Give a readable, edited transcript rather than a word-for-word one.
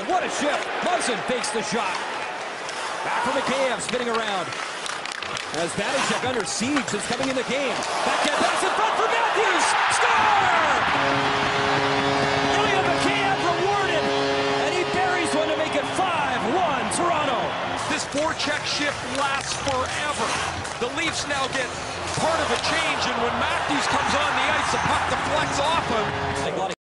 What a shift. Muzzin fakes the shot. Back from McCabe, spinning around. As Vanecek under siege is coming in the game. Backhand pass in front for Matthews. Score! Ilya McCabe rewarded. And he buries one to make it 5-1 Toronto. This forecheck shift lasts forever. The Leafs now get part of a change, and when Matthews comes on the ice, the puck deflects off him.